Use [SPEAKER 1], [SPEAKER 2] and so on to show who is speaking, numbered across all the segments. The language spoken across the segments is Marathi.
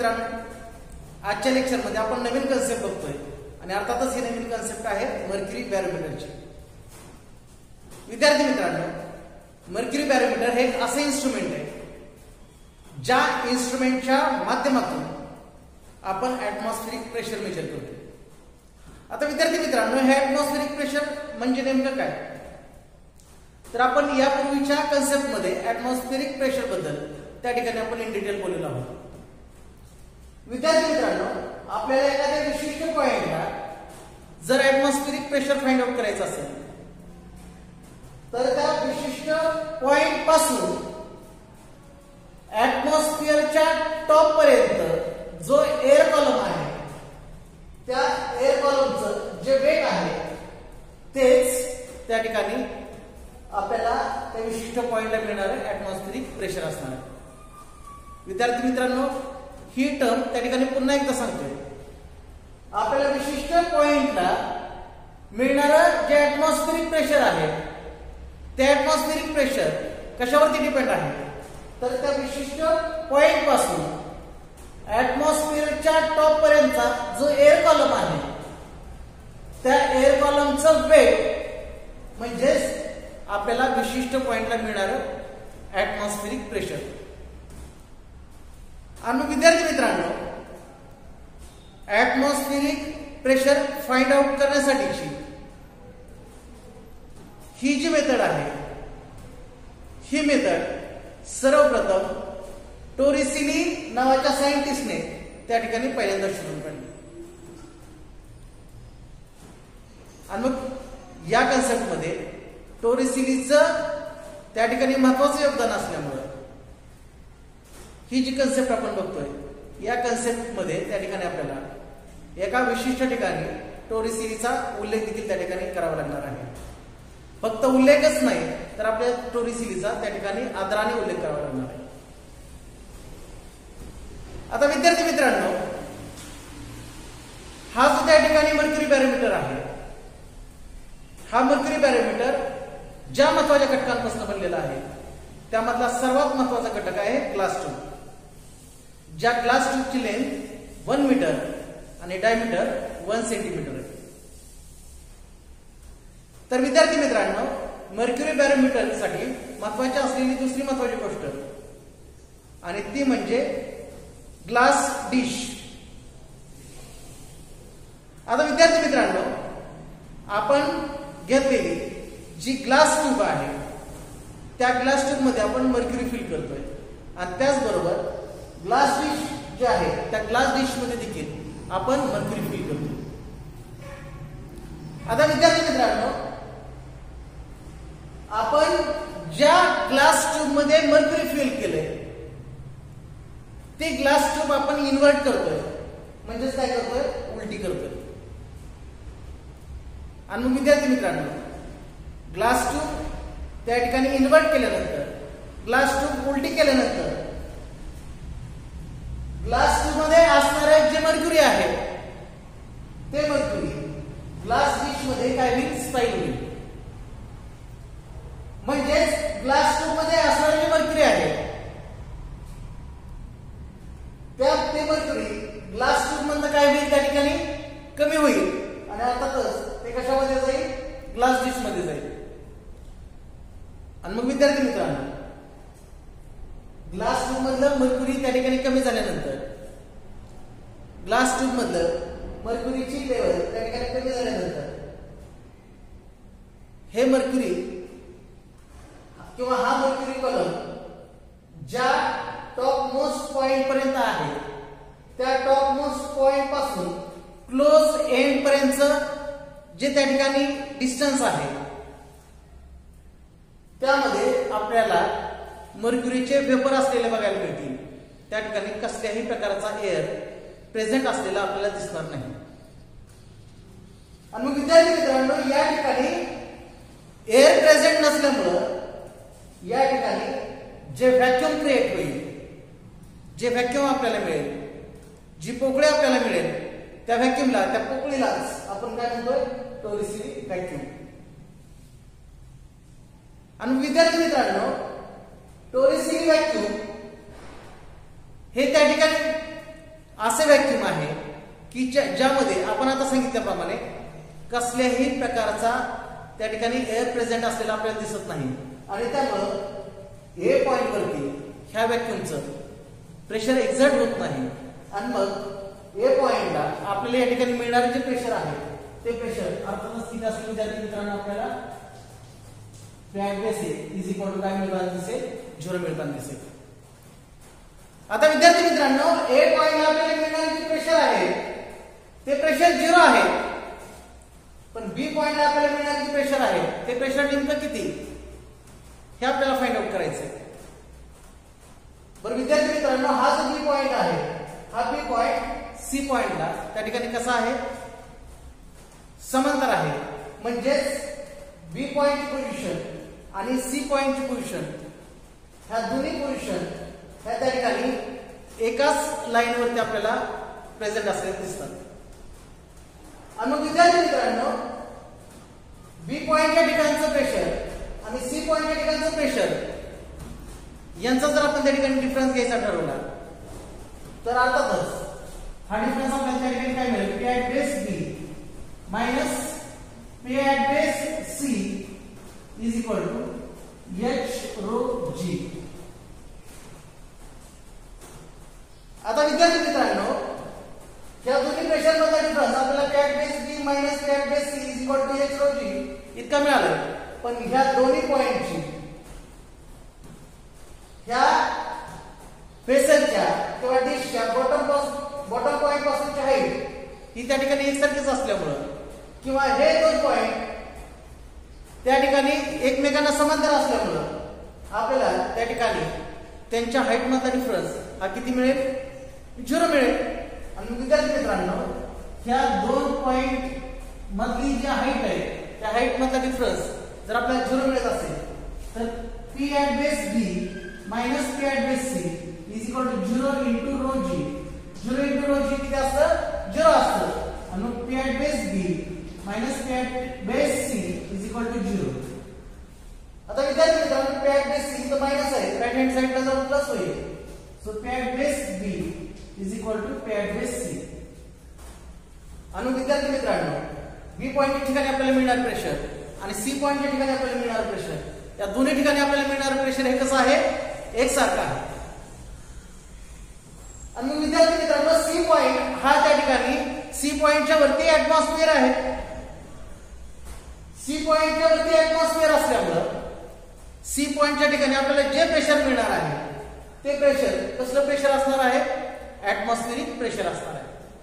[SPEAKER 1] मित्रांनो, आजच्या लेक्चरमध्ये आपण नवीन कन्सेप्ट बघतोय आणि अर्थातच ही नवीन कन्सेप्ट आहे मर्क्युरी बॅरोमीटरची. विद्यार्थी मित्रांनो, मर्क्युरी बॅरोमीटर हे एक असं इन्स्ट्रुमेंट आहे ज्या इन्स्ट्रुमेंटच्या माध्यमातून आपण ऍटमॉस्फेरिक प्रेशर मेजर करतो. आता विद्यार्थी मित्रांनो, हे ऍटमॉस्फेरिक प्रेशर म्हणजे नेमकं काय, तर आपण यापूर्वीच्या कन्सेप्टमध्ये ऍटमॉस्फेरिक प्रेशर बद्दल त्या ठिकाणी आपण इन डिटेल बोललेलो आहोत. विद्यार्थी मित्रांनो, आपल्याला एखाद्या विशिष्ट पॉइंटला जर ऍटमॉस्फेरिक प्रेशर फाइंड आउट करायचं असेल तर त्या विशिष्ट पॉइंट पासून ऍटमॉस्फिअरच्या टॉप पर्यंत जो एअर कॉलम आहे त्या एअर कॉलमचं जे वेट आहे तेच त्या ठिकाणी आपल्याला त्या विशिष्ट पॉइंटला मिळणारं ऍटमॉस्फेरिक प्रेशर असणार आहे. विद्यार्थी मित्रांनो, ही टर्म त्या ठिकाणी पुन्हा एकदा सांगतोय. आपल्याला विशिष्ट पॉइंटला मिळणारं जे ऍटमॉस्फेरिक प्रेशर आहे ते ऍटमॉस्फेरिक प्रेशर कशावरती डिपेंड आहे, तर त्या विशिष्ट पॉइंट पासून ऍटमॉस्फिअरच्या टॉप पर्यंतचा जो एअर कॉलम आहे त्या एअर कॉलमचं वेट म्हणजेच आपल्याला विशिष्ट पॉइंटला मिळणारं ऍटमॉस्फेरिक प्रेशर. आणि विद्यार्थी मित्रांनो, ऍटमॉस्फेरिक प्रेशर फाइंड आउट करण्यासाठीची ही जी मेथड आहे ही मेथड सर्वप्रथम टोरिसिनी नावाच्या सायंटिस्टने त्या ठिकाणी पहिल्यांदा शोधून काढली. आणि मग या कन्सेप्टमध्ये टोरिसिनीचं त्या ठिकाणी महत्वाचं योगदान असल्यामुळे ही जी कन्सेप्ट आपण बघतोय या कन्सेप्ट मध्ये त्या ठिकाणी आपल्याला एका विशिष्ट ठिकाणी टोरिसिनीचा उल्लेख देखील त्या ठिकाणी करावा लागणार आहे. फक्त उल्लेखच नाही तर आपल्या टोरिसिनीचा त्या ठिकाणी आदराने उल्लेख करावा लागणार आहे. आता विद्यार्थी मित्रांनो, हा जो त्या ठिकाणी मर्क्युरी बॅरोमीटर आहे हा मर्क्युरी बॅरोमीटर ज्या महत्वाच्या घटकांपासून बनलेला आहे त्यामधला सर्वात महत्वाचा घटक आहे ग्लास ट्यूब. ज्या ग्लास ट्यूबची लेंथ 1 मीटर आणि डायमीटर 1 सेंटीमीटर आहे. तर विद्यार्थी मित्रांनो, मर्क्युरी बॅरोमीटर साठी महत्वाची असलेली दुसरी महत्वाची गोष्ट आणि ती म्हणजे ग्लास डिश. आता विद्यार्थी मित्रांनो, आपण घेतलेली जी ग्लास ट्यूब आहे त्या ग्लास ट्यूब मध्ये आपण मर्क्युरी फिल करतोय आणि त्याचबरोबर ग्लास डिश जे आहे त्या ग्लास डिश मध्ये देखील आपण मर्क्युरी फिल करतो. आता विद्यार्थी मित्रांनो, आपण ज्या ग्लास ट्यूब मध्ये मर्क्युरी फिल केलंय ते ग्लास ट्यूब आपण इन्व्हर्ट करतोय, म्हणजेच काय करतोय, उलटी करतोय. आणि मग विद्यार्थी मित्रांनो, ग्लास ट्यूब त्या ठिकाणी इन्व्हर्ट केल्यानंतर ग्लास ट्यूब उलटी केल्यानंतर ग्लास ट्यूब मध्ये असणारे जे मर्क्युरी आहे ते मर्क्युरी ग्लास डिश मध्ये काय होईल, स्पाईल होईल. म्हणजेच ग्लास ट्यूब मध्ये असणारे जे मर्क्युरी आहे ते मर्क्युरी ग्लास ट्यूब मधनं काय होईल, त्या ठिकाणी कमी होईल आणि अर्थातच ते कशामध्ये जाईल, ग्लास डिश मध्ये जाईल. आणि मग विद्यार्थी मित्रांनो, ग्लास ट्यूब मधलं मर्क्युरी त्या ठिकाणी कमी झाल्यानंतर ग्लास ट्यूब मधलं मर्क्युरीची लेवल त्या ठिकाणी कमी झाल्यानंतर हे मर्क्युरी किंवा हा मर्क्युरी कॉलम ज्या टॉप मोस्ट पॉइंट पर्यंत आहे त्या टॉप मोस्ट पॉइंट पासून क्लोज एंड पर्यंत जे त्या ठिकाणी डिस्टन्स आहे त्यामध्ये आपल्याला मर्क्युरीचे वेपर असलेले बघायला मिळतील. त्या ठिकाणी कसल्याही प्रकारचा एअर प्रेझेंट असलेला आपल्याला दिसणार नाही. आणि मग विद्यार्थी मित्रांनो, या ठिकाणी एअर प्रेझेंट नसल्यामुळं या ठिकाणी जे व्हॅक्यूम क्रिएट होईल, जे व्हॅक्यूम आपल्याला मिळेल, जी पोकळी आपल्याला मिळेल त्या व्हॅक्यूमला, त्या पोकळीलाच आपण काय म्हणतोय, टोरिसिनी व्हॅक्यूम. आणि विद्यार्थी मित्रांनो, टोरिसिनी व्हॅक्यूम हे त्या ठिकाणी असे व्हॅक्यूम आहे की ज्यामध्ये आपण आता सांगितल्याप्रमाणे कसल्याही प्रकारचा त्या ठिकाणी एअर प्रेझेंट असलेला आपल्याला दिसत नाही आणि त्यामुळं ए पॉइंट वरती ह्या व्हॅक्यूमचं प्रेशर एक्झर्ट होत नाही आणि मग ए पॉइंटला आपल्याला या ठिकाणी मिळणारे जे प्रेशर आहे ते प्रेशर अर्थातच किती असते विद्यार्थी मित्रांनो आपल्याला P at base is equal to काय मिळताना दिसेल 0 मिळताना दिसेल. आता विद्यार्थी मित्रांनो ए पॉइंटला आपल्याला मिळणारे जे प्रेशर आहे ते प्रेशर 0 आहे पण बी पॉइंटला आपल्याला मिळणारे जे प्रेशर आहे ते प्रेशर नेमकं किती हे आपल्याला फाइंड आउट करायचं आहे. बरं विद्यार्थी मित्रांनो हा जो बी पॉइंट आहे हा बी पॉइंट सी पॉइंटला त्या ठिकाणी कसा आहे समांतर आहे म्हणजेच बी पॉइंटची पोझिशन आणि सी पॉइंटची पोझिशन ह्या दोन्ही पोझिशन ह्या त्या ठिकाणी एकाच लाईनवरती आपल्याला प्रेझेंट असलेले दिसतात. आणि मग विद्यार्थी मित्रांनो बी पॉइंटच्या ठिकाणचं प्रेशर आणि सी पॉइंटच्या ठिकाणचं प्रेशर यांचा जर आपण त्या ठिकाणी डिफरन्स घ्यायचा ठरवला तर अर्थातच हा डिफरन्स आपल्याला त्या ठिकाणी काय मिळेल P at base B minus P at base C is equal to H rho G. आता विद्यार्थी मित्रांनो या दोन्ही प्रेशर मधला डिफरन्स आपल्याला P at base B minus P at base C is equal to H rho G इतका मिळाला पण ह्या दोन्ही पॉइंटची ह्या बेसलच्या किंवा डिशच्या बॉटम पॉइंट पासूनची हाईट ही त्या ठिकाणी एकसारखीच असल्यामुळं किंवा हे दोन पॉइंट त्या ठिकाणी एकमेकांना समांतर असल्यामुळं आपल्याला त्या ठिकाणी त्यांच्या हाईट मधला डिफरन्स हा किती मिळेल 0 मिळेल. आणि विद्यार्थी मित्रांनो ह्या दोन पॉइंट मधली जी हाईट आहे त्या हाईट मधला डिफरन्स जर आपल्याला 0 मिळत असेल तर P at base B minus P at base C is equal to 0 into rho G. 0 into rho G किती असतं 0 असतं आणि मग P at base B minus P at base C is equal to 0. आता विद्यार्थी मित्रांनो पी ॲट बेस सी तर मायनस आहे राईट हँड साइडला जाऊन प्लस होईल. So P at base B is equal to P at base C. आणि विद्यार्थी मित्रांनो बी पॉइंटच्या ठिकाणी आपल्याला मिळणार प्रेशर आणि सी पॉइंटच्या ठिकाणी आपल्याला मिळणार प्रेशर या दोन्ही ठिकाणी आपल्याला मिळणार प्रेशर हे कसं आहे एकसारखं आहे. आणि मग विद्यार्थी मित्रांनो सी पॉइंट हा त्या ठिकाणी सी पॉइंटच्या वरती ऍटमॉस्फिअर आहे. सी पॉइंटच्या वरती ऍटमॉस्फिअर असल्यामुळं सी पॉइंटच्या ठिकाणी आपल्याला जे प्रेशर मिळणार आहे ते प्रेशर कसलं प्रेशर असणार आहे ऍटमॉस्फिअरिक प्रेशर असणार आहे.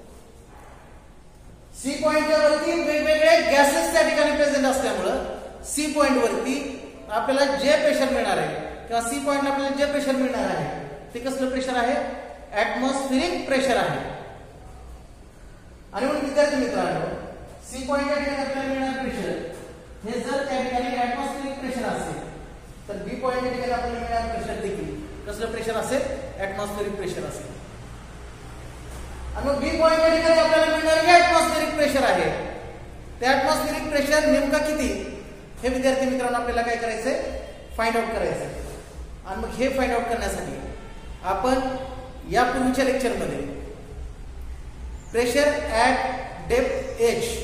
[SPEAKER 1] सी पॉइंटच्या वरती वेगवेगळे गॅसेस त्या ठिकाणी प्रेझेंट असल्यामुळं सी पॉइंट वरती आपल्याला जे प्रेशर मिळणार आहे किंवा सी पॉइंटला आपल्याला जे प्रेशर मिळणार आहे ते कसलं प्रेशर आहे ऍटमॉस्फिअरिक प्रेशर आहे. आणि म्हणून विद्यार्थी मित्रांनो सी पॉइंटच्या ठिकाणी आपल्याला मिळणार प्रेशर हे जर त्या ठिकाणी ऍटमॉस्फिअरिक प्रेशर असेल तर बी पॉइंटच्या ठिकाणी आपल्याला मिळणार प्रेशर देखील कसलं प्रेशर असेल ऍटमॉस्फिअरिक प्रेशर असेल. आणि मग बी पॉइंटच्या ठिकाणी आपल्याला मिळणार जे ऍटमॉस्फिअरिक प्रेशर आहे ते ऍटमॉस्फिअरिक प्रेशर नेमका किती हे विद्यार्थी मित्रांनो आपल्याला काय करायचंय फाइंड आउट करायचंय. आणि मग हे फाइंड आउट करण्यासाठी आपण या पूर्वीच्या लेक्चरमध्ये प्रेशर ऍट डेप्थ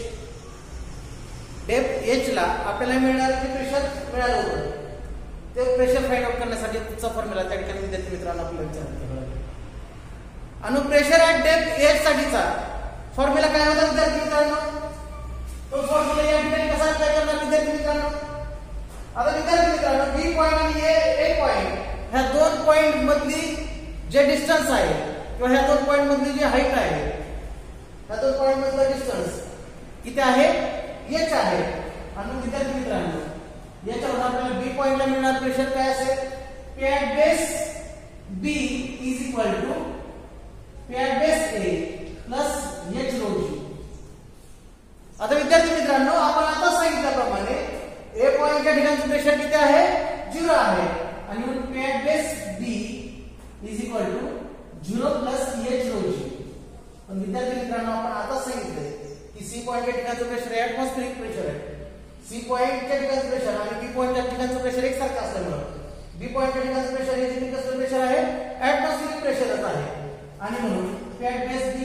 [SPEAKER 1] एच ला आपल्याला मिळणारे जे प्रेशर मिळालं होतं ते प्रेशर फाइंड आउट करण्यासाठीचा फॉर्म्युला त्या ठिकाणी विद्यार्थी मित्रांनो आपल्याला विचारला. आणि प्रेशर ऍट डेप्थ एच साठीचा फॉर्म्युला काय होता विद्यार्थी मित्रांनो तो फॉर्म्युला या ठिकाणी कसा अप्लाय करणार विद्यार्थी मित्रांनो. आता विद्यार्थी मित्रांनो बी पॉइंट आणि ए पॉइंट ह्या दोन पॉइंट मधली जे डिस्टन्स आहे किंवा ह्या दोन पॉइंट मधली जी हाईट आहे ह्या दोन पॉइंट मधला डिस्टन्स किती आहे एच आहे. आणि विद्यार्थी मित्रांनो याच्यावर आपल्याला बी पॉइंटला मिळणार प्रेशर काय असेल P at base B is equal to P at base A plus H rho G. आता विद्यार्थी मित्रांनो आपण आता सांगितल्याप्रमाणे ए पॉइंटच्या ठिकाणचं प्रेशर किती आहे 0 आहे आणि म्हणून P at base B is equal to 0 plus H rho G. पण विद्यार्थी मित्रांनो आपण आता सांगितलंय की सी पॉइंटच्या ठिकाणचं प्रेशर ऍटमॉस्फिअरिक प्रेशर आहे. सी पॉइंटच्या ठिकाणचं प्रेशर आणि बी पॉइंटच्या ठिकाणचं प्रेशर एकसारखं असल्यामुळे बी पॉइंटच्या ठिकाणचं प्रेशर हे देखील कसलं प्रेशर आहे ऍटमॉस्फिअरिक प्रेशरच आहे. आणि म्हणून पी ॲट बेस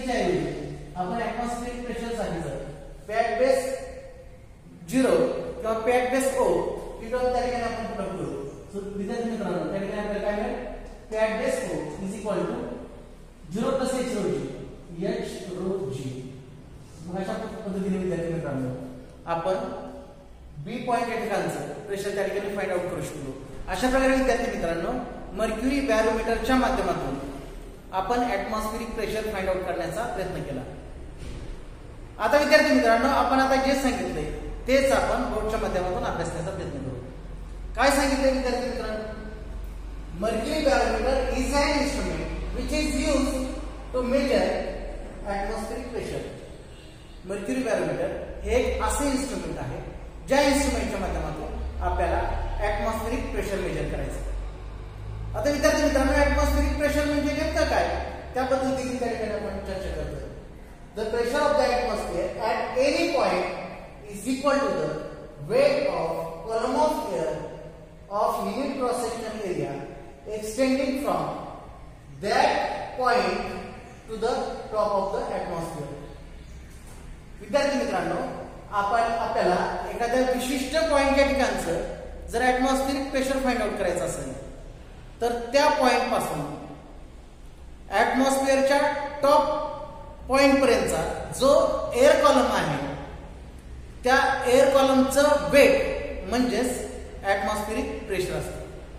[SPEAKER 1] आपण ऍटमॉस्फेरिक प्रेशर सांगितलं पॅट बेस 0 किंवा पॅट बेस O ही टर्म त्या ठिकाणी आपण पुट करू. सो विद्यार्थी मित्रांनो त्या ठिकाणी आपल्याला काय मिळेल P at base O is equal to 0 plus h rho g h rho g. मग अशा पद्धतीने विद्यार्थी मित्रांनो आपण बी पॉइंट या ठिकाणचं प्रेशर त्या ठिकाणी फाइंड आउट करू शकतो. अशा प्रकारे विद्यार्थी मित्रांनो मर्क्युरी बॅरोमीटरच्या माध्यमातून आपण ऍटमॉस्फेरिक प्रेशर फाइंड आउट करण्याचा प्रयत्न केला. आता विद्यार्थी मित्रांनो आपण आता जे सांगितले तेच आपण बोर्डच्या माध्यमातून अभ्यासण्याचा प्रयत्न करू. काय सांगितले विद्यार्थी मित्रांनो mercury barometer is an instrument which is used to measure atmospheric pressure. Mercury barometer हे एक असे इन्स्ट्रुमेंट आहे ज्या इन्स्ट्रुमेंटच्या माध्यमातून आपल्याला ऍटमॉस्फेरिक प्रेशर मेजर करायचं. आता विद्यार्थी मित्रांनो ऍटमॉस्फेरिक प्रेशर म्हणजे नेमकं काय त्याबद्दल देखील त्या ठिकाणी आपण चर्चा करतोय. The pressure of the atmosphere at any point is equal to the weight of column of air of unit cross sectional area extending from that point to the top of the atmosphere. विद्यार्थी मित्रांनो आपल्याला एखाद्या विशिष्ट पॉइंटच्या ठिकाणचं जर ऍटमॉस्फेरिक प्रेशर फाइंड आउट करायचं असेल तर त्या पॉइंट पासून ऍटमॉस्फिअरच्या टॉप पॉइंट पर्यंतचा जो एअर कॉलम आहे त्या एअर कॉलमचं वेट म्हणजेच ऍटमॉस्फेरिक प्रेशर असतं.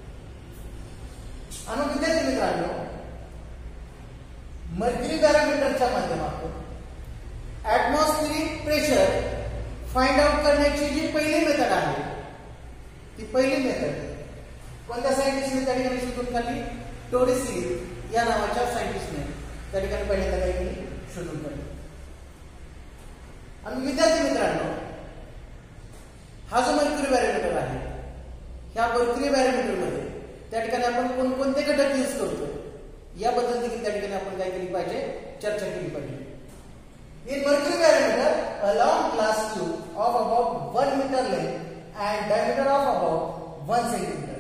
[SPEAKER 1] आणि विद्यार्थी मित्रांनो मर्क्युरी बॅरोमीटरच्या माध्यमातून ऍटमॉस्फेरिक प्रेशर फाइंड आउट करण्याची जी पहिली मेथड आहे ती पहिली मेथड कोणत्या सायंटिस्टने त्या ठिकाणी शोधून काढली टोरिसी या नावाच्या सायंटिस्टने त्या ठिकाणी पहिल्यांदा काय केली शोधून काढली. आणि विद्यार्थी मित्रांनो हा जो मर्क्युरी बॅरोमीटर आहे ह्या मर्क्युरी बॅरोमीटर मध्ये त्या ठिकाणी आपण कोणकोणते घटक यूज करतो याबद्दल देखील त्या ठिकाणी आपण काय केली पाहिजे चर्चा केली पाहिजे. In mercury barometer, a long glass tube of about 1 meter length and diameter of about 1 centimeter.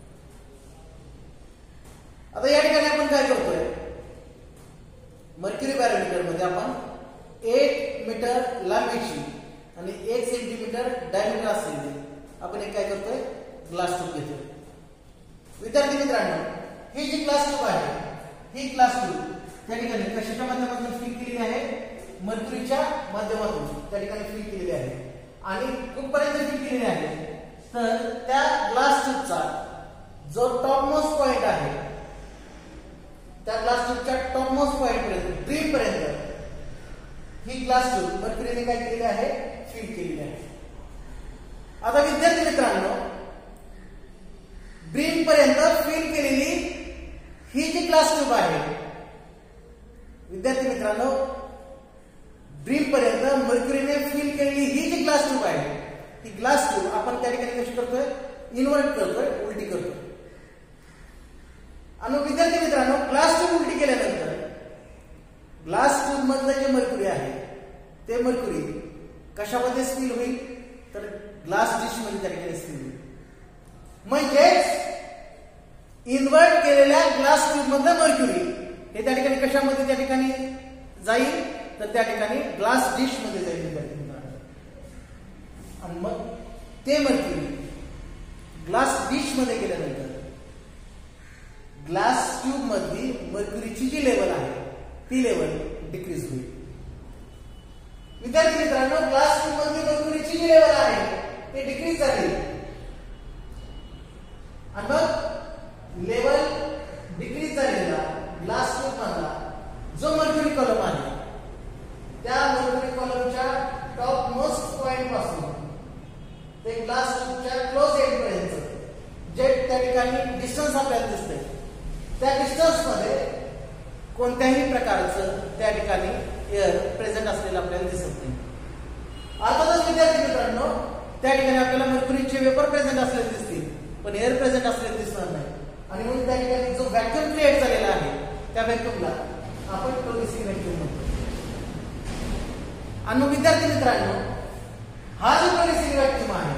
[SPEAKER 1] आता या ठिकाणी आपण काय करतोय मर्क्युरी बॅरोमीटर मध्ये आपण 1 मीटर लांबीची आणि 1 सेंटीमीटर डायमीटर असलेली आपण एक काय करतोय ग्लास ट्यूब घेतोय. विद्यार्थी मित्रांनो ही जी ग्लास ट्यूब आहे ही ग्लास ट्यूब त्या ठिकाणी कशाच्या माध्यमातून फिल केलेली आहे मर्क्युरीच्या माध्यमातून त्या ठिकाणी फिल केलेली आहे. आणि कुठपर्यंत फिल केलेली आहे तर त्या ग्लास ट्यूबचा जो टॉप मोस्ट पॉइंट आहे त्या ग्लास ट्यूबच्या टॉप मोस्ट पॉइंट पर्यंत ब्रीम पर्यंत ही ग्लास ट्यूब मर्क्युरीने काय केलेली आहे फिल केलेली आहे. आता विद्यार्थी मित्रांनो ब्रीम पर्यंत फिल केलेली ही जी ग्लास ट्यूब आहे विद्यार्थी मित्रांनो ब्रीम पर्यंत मर्क्युरीने फिल केलेली ही जी ग्लास ट्यूब आहे ती ग्लास ट्यूब आपण त्या ठिकाणी कशी करतोय इन्व्हर्ट करतोय उलटी करतोय. आणि विद्यार्थी मित्रांनो ग्लास ट्यूब उलटी केल्यानंतर ग्लास ट्यूब मधलं जे मर्क्युरी आहे ते मर्क्युरी कशामध्ये स्पिल होईल तर ग्लास डिश मध्ये त्या ठिकाणी स्पिल होईल. म्हणजेच इन्व्हर्ट केलेल्या ग्लास ट्यूब मधलं मर्क्युरी हे त्या ठिकाणी कशामध्ये त्या ठिकाणी जाईल तर त्या ठिकाणी ग्लास डिश मध्ये जाईल विद्यार्थी मित्रांनो. आणि मग ते मर्क्युरी ग्लास डिश मध्ये गेल्यानंतर ग्लास ट्यूब मधली मर्क्युरीची जी लेवल आहे ती लेवल डिक्रीज होईल. विद्यार्थी मित्रांनो ग्लास ट्यूब मधली मर्क्युरीची जी लेवल आहे ते डिक्रीज झाली आणि मग लेवल डिक्रीज झालेला ग्लास ट्यूब मधला जो मर्क्युरी कॉलम आहे त्या मर्क्युरी कॉलमच्या टॉप मोस्ट पॉइंट पासून ते ग्लास ट्यूबच्या क्लोज एंड पर्यंत जे त्या ठिकाणी डिस्टन्स आपल्याला दिसतंय त्या डिस्टन्स मध्ये कोणत्याही प्रकारचं त्या ठिकाणी एअर प्रेझेंट असलेलं आपल्याला दिसत नाही. अर्थातच विद्यार्थी मित्रांनो त्या ठिकाणी आपल्याला मर्क्युरीचे वेपर प्रेझेंट असलेले दिसतील पण एअर प्रेझेंट असलेले दिसणार नाही. आणि म्हणून त्या ठिकाणी जो व्हॅक्यूम क्रिएट झालेला आहे त्या व्हॅक्यूमला आपण टोरिसी व्हॅक्यूम म्हणतो. आणि विद्यार्थी मित्रांनो हा जो टोरिसी व्हॅक्यूम आहे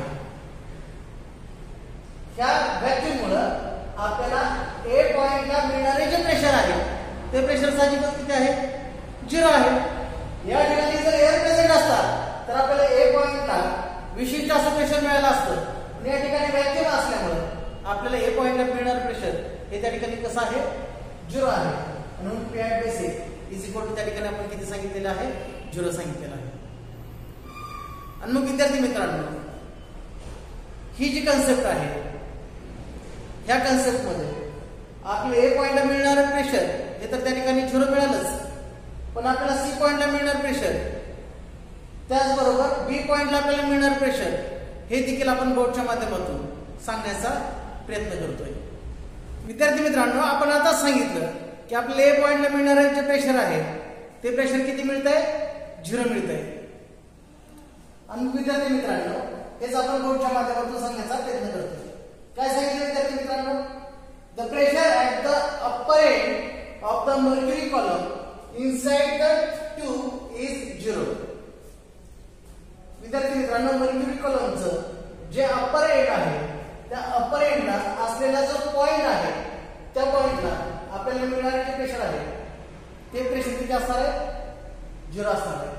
[SPEAKER 1] त्या व्हॅक्यूम मुळे आपल्याला ए पॉइंटला मिळणारे जे प्रेशर आहे ते प्रेशर साहजिकच किती आहे 0 आहे. या ठिकाणी जर एअर प्रेझेंट असता तर आपल्याला ए पॉइंटला विशिष्ट असं प्रेशर मिळालं असतं. पण या ठिकाणी व्हॅक्यूम असल्यामुळे आपल्याला ए पॉइंटला मिळणार प्रेशर हे त्या ठिकाणी कसं आहे 0 आहे. म्हणून P at base A is equal to त्या ठिकाणी आपण किती सांगितलेलं आहे 0 सांगितलेलं आहे. आणि मग विद्यार्थी मित्रांनो ही जी कन्सेप्ट आहे ह्या कन्सेप्ट मध्ये आपल्या ए पॉइंटला मिळणारं प्रेशर हे तर त्या ठिकाणी 0 मिळालंच, पण आपल्याला सी पॉइंटला मिळणार प्रेशर त्याचबरोबर बी पॉइंटला आपल्याला मिळणार प्रेशर हे देखील आपण बोर्डच्या माध्यमातून सांगण्याचा प्रयत्न करतोय. विद्यार्थी मित्रांनो आपण आता सांगितलं की आपल्याला ए पॉइंटला मिळणारे जे प्रेशर आहे ते प्रेशर किती मिळतंय 0 मिळतंय. आणि विद्यार्थी मित्रांनो हेच आपण बोर्डच्या माध्यमातून सांगण्याचा प्रयत्न करतोय. काय सांगितलं विद्यार्थी मित्रांनो? The pressure at the upper end of the mercury column inside the tube is 0. विद्यार्थी मित्रांनो मर्क्युरी कॉलमचं जे अप्पर एंड आहे त्या अप्पर एंडला असलेला जो पॉइंट आहे त्या पॉइंटला आपल्याला मिळणारे जे प्रेशर आहे ते प्रेशर किती असणार आहे 0 असणार आहे.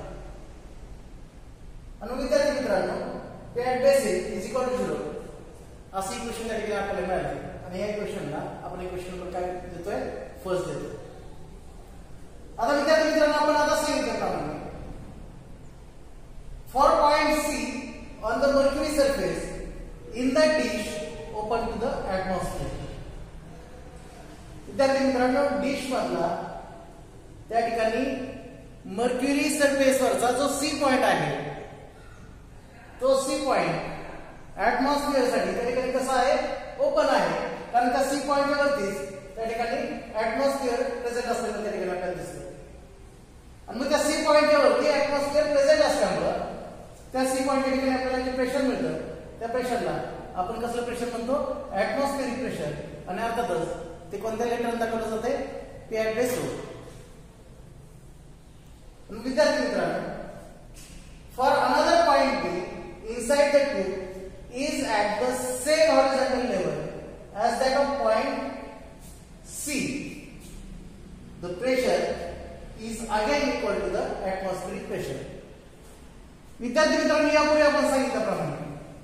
[SPEAKER 1] आणि विद्यार्थी मित्रांनो P at base A is equal to 0 असं इक्वेशन त्या ठिकाणी आपल्याला मिळाले. आणि या इक्वेशनला आपण इक्वेशन नंबर काय देतोय फर्स्ट देतोय. आता विद्यार्थी मित्रांनो आपण आता सांगितल्याप्रमाणे for point C on the mercury surface in the dish open to the atmosphere. विद्यार्थी मित्रांनो डिश मधला त्या ठिकाणी मर्क्युरी सरफेस वरचा जो सी पॉइंट आहे तो सी पॉइंट ऍटमॉस्फिअर साठी त्या ठिकाणी कसा आहे ओपन आहे. कारण त्या सी पॉइंटच्या वरतीच त्या ठिकाणी ऍटमॉस्फिअर प्रेझेंट असलेलं त्या ठिकाणी आपल्याला दिसतं. आणि मग त्या सी पॉइंटच्या वरती ऍटमॉस्फिअर प्रेझेंट असल्यामुळे त्या सी पॉइंटच्या ठिकाणी आपल्याला जे प्रेशर मिळतं त्या प्रेशरला आपण कसलं प्रेशर म्हणतो ऍटमॉस्फिअरिक प्रेशर. आणि अर्थातच ते कोणत्या लेटरने दाखवलं जाते P at base O. विद्यार्थी मित्रांनो for another point B inside the tube is at the same horizontal level as that of point C. The pressure is again equal to the atmospheric pressure. विद्यार्थी मित्रांनो यापूर्वी आपण सांगितल्याप्रमाणे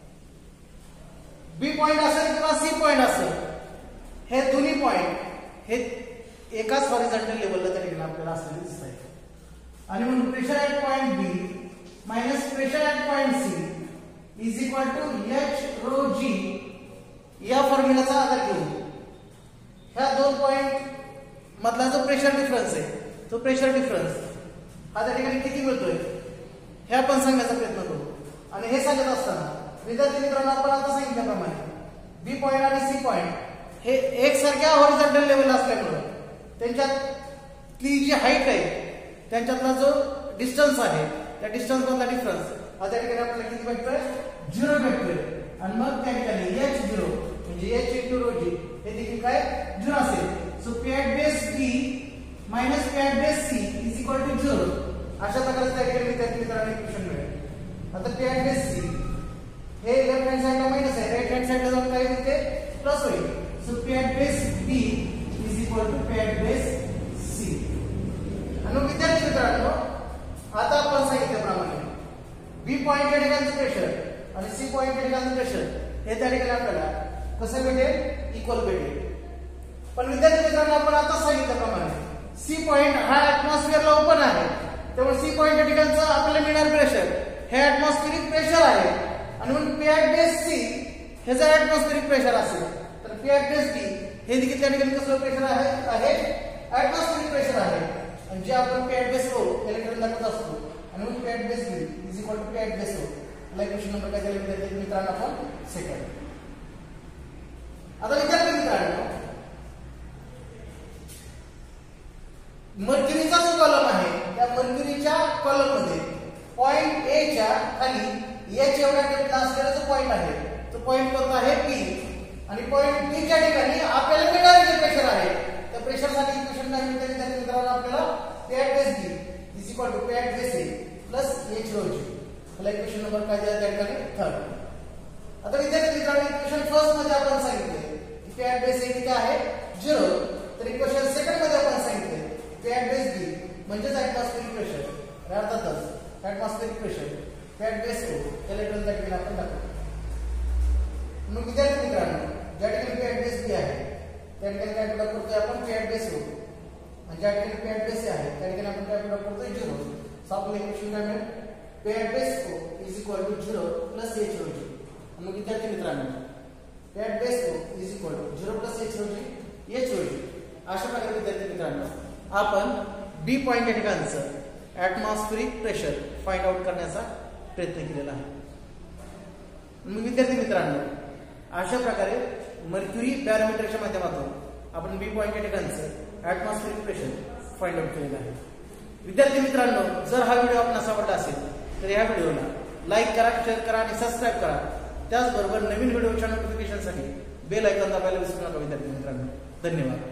[SPEAKER 1] बी पॉइंट असेल किंवा सी पॉइंट असेल हे दोन्ही पॉइंट हे एकाच हॉरिझॉन्टल लेवलला त्या ठिकाणी आपल्याला असलेले दिसत आहेत. आणि म्हणून pressure at point B minus pressure at point C is equal to H rho g या फॉर्म्युलाचा आधार घेऊन ह्या दोन पॉइंट मधला जो प्रेशर डिफरन्स आहे तो प्रेशर डिफरन्स हा त्या ठिकाणी किती मिळतोय हे आपण सांगण्याचा प्रयत्न करू. आणि हे सांगत असताना विद्यार्थी मित्रांनो आपण आता सांगितल्याप्रमाणे बी पॉइंट आणि सी पॉइंट हे एकसारख्या हॉरिझॉन्टल लेवल असल्यामुळे त्यांच्यातली जी हाईट आहे त्यांच्यातला जो डिस्टन्स आहे त्या डिस्टन्स मधला डिफरन्स हा त्या ठिकाणी आपल्याला किती भेटतोय 0 भेटतोय. आणि मग त्या ठिकाणी H0 म्हणजे H into rho g हे देखील काय 0 असेल. So P at base B minus P at base C is equal to 0. अशा प्रकारचे त्या ठिकाणी विद्यार्थी मित्रांनो इक्वेशन मिळेल. आता P at base C हे लेफ्ट हँड साइडला मायनस आहे राइट हँड साइडला जाऊन काय होते प्लस होईल. So P at base B is equal to P at base C. आणि विद्यार्थी मित्रांनो आता आपण सांगितल्याप्रमाणे बी पॉइंट या ठिकाणचं प्रेशर आणि सी पॉइंट या ठिकाणचं प्रेशर हे त्या ठिकाणी आपल्याला कसं भेटेल इक्वल भेटेल. पण विद्यार्थी मित्रांनो आपण आता सांगितल्याप्रमाणे सी पॉइंट हा ऍटमॉस्फिअरला ओपन आहे त्यामुळे सी पॉइंट या ठिकाणचं आपल्याला मिळणार प्रेशर हे ऍटमॉस्फिअरिक प्रेशर आहे. आणि म्हणून P at base C हे जर ऍटमॉस्फिअरिक प्रेशर असेल तर P at base D हे देखील त्या ठिकाणी कसलं प्रेशर आहे ऍटमॉस्फिअरिक प्रेशर आहे. आणि जे आपण P at base O electron दाखवत असतो आणि मग P at base B is equal to P at base O. Equation number काय दिला विद्यार्थी मित्रांनो आपण सेकंड. आता विद्यार्थी मित्रांनो मर्क्युरीचा जो कॉलम आहे त्या मर्क्युरीच्या कॉलम मध्ये पॉइंट A च्या खाली H एवढा डेप्थला असलेला जो पॉइंट आहे तो पॉइंट कोणता आहे P. आणि पॉइंट P च्या ठिकाणी आपल्याला मिळणारे जे प्रेशर आहे त्या प्रेशरसाठी इक्वेशन काय मिळते विद्यार्थी मित्रांनो आपल्याला P at base B is equal to P at base A plus H rho g. Equation number काय दिला त्या ठिकाणी थर्ड. आता विद्यार्थी मित्रांनो इक्वेशन फर्स्ट मध्ये आपण सांगितले की P at base A किती आहे 0. तर इक्वेशन सेकंड मध्ये आपण सांगितले P at base B म्हणजेच ऍटमॉस्फिअरिक प्रेशर अर्थातच atmospheric pressure P at base electron त्या ठिकाणी आपण टाकतो. मग विद्यार्थी मित्रांनो, ज्या ठिकाणी फॅट बेस बी आहे त्या ठिकाणी काय प्लॉट करतोय आपण फॅट बेस हो, आणि ज्या ठिकाणी फॅट बेस आहे त्या ठिकाणी आपण काय प्लॉट करतोय 0. सो आपलं इक्वेशन काय मिळेल, P at base O is equal to 0 plus HOG. मग विद्यार्थी मित्रांनो, P at base O is equal to 0 plus HOG. अशा प्रकारे विद्यार्थी मित्रांनो आपण बी पॉइंट या ठिकाणचं ऍटमॉस्फेरिक प्रेशर फाइंड आउट करण्याचा प्रयत्न केलेला आहे. मग विद्यार्थी मित्रांनो, अशा प्रकारे मर्क्युरी बॅरोमीटरच्या माध्यमातून आपण बी पॉइंट या ठिकाणचं ऍटमॉस्फेरिक प्रेशर फाइंड आउट केलेलं आहे. विद्यार्थी मित्रांनो, जर हा व्हिडिओ आपणास आवडला असेल तर या व्हिडिओला लाईक करा, शेअर करा आणि सबस्क्राईब करा. त्याचबरोबर नवीन व्हिडिओच्या नोटिफिकेशनसाठी बेल आयकॉन दाबायला विसरू नका विद्यार्थी मित्रांनो. धन्यवाद.